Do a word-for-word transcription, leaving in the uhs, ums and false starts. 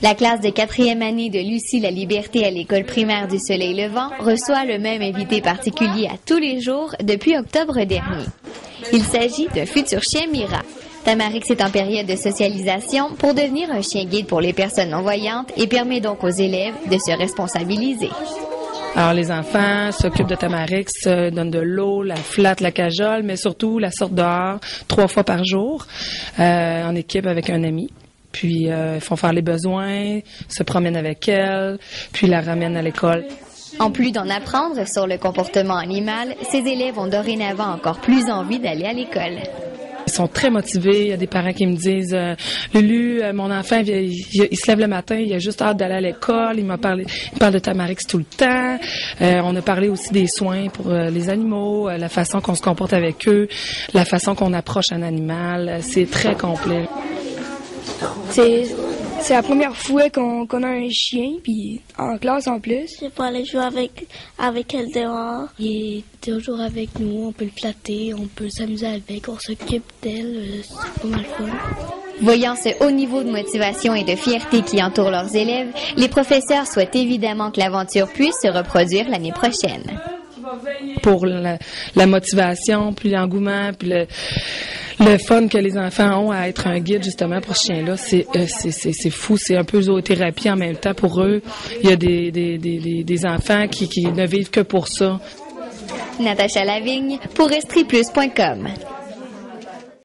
La classe de quatrième année de Lucie la Liberté à l'école primaire du Soleil Levant reçoit le même invité particulier à tous les jours depuis octobre dernier. Il s'agit d'un futur chien Mira. Tamarix est en période de socialisation pour devenir un chien guide pour les personnes non-voyantes et permet donc aux élèves de se responsabiliser. Alors, les enfants s'occupent de Tamarix, euh, donnent de l'eau, la flatte, la cajole, mais surtout la sortent dehors trois fois par jour, euh, en équipe avec un ami. Puis, euh, ils font faire les besoins, se promènent avec elle, puis la ramènent à l'école. En plus d'en apprendre sur le comportement animal, ces élèves ont dorénavant encore plus envie d'aller à l'école. Ils sont très motivés. Il y a des parents qui me disent euh, « Lulu, euh, mon enfant, il, il, il se lève le matin, il a juste hâte d'aller à l'école. Il m'a parlé, il parle de Tamarix tout le temps. Euh, » On a parlé aussi des soins pour euh, les animaux, euh, la façon qu'on se comporte avec eux, la façon qu'on approche un animal. C'est très complet. C'est, c'est la première fois qu'on, qu'on a un chien, puis en classe en plus. Je peux aller jouer avec, avec elle dehors. Il est toujours avec nous, on peut le flatter, on peut s'amuser avec, on s'occupe d'elle, c'est pas mal fun. Voyant ce haut niveau de motivation et de fierté qui entoure leurs élèves, les professeurs souhaitent évidemment que l'aventure puisse se reproduire l'année prochaine. Pour la, la motivation, puis l'engouement, puis le, le fun que les enfants ont à être un guide justement pour ce chien-là, c'est, euh, c'est, c'est, c'est fou, c'est un peu zoothérapie en même temps pour eux. Il y a des, des, des, des enfants qui, qui ne vivent que pour ça. Natacha Lavigne pour estrie plus point com.